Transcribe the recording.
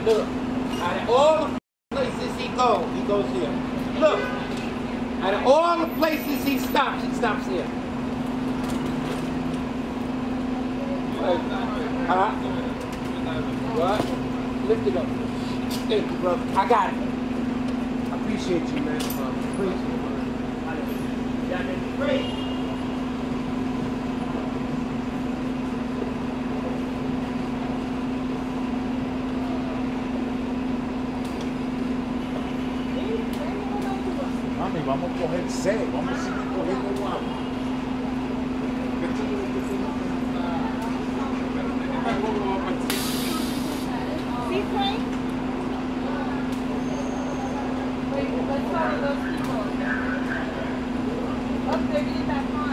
Look, out of all the places he goes here. Look, out of all the places he stops here. What? Lift it up. Thank you, brother. I got it. I appreciate you, man. Appreciate you, man. Y'all did great. Mami, vamos a coger C, vamos a seguir cogiendo agua. Seaplane? Wait, let's follow those people. Up there, getting back on.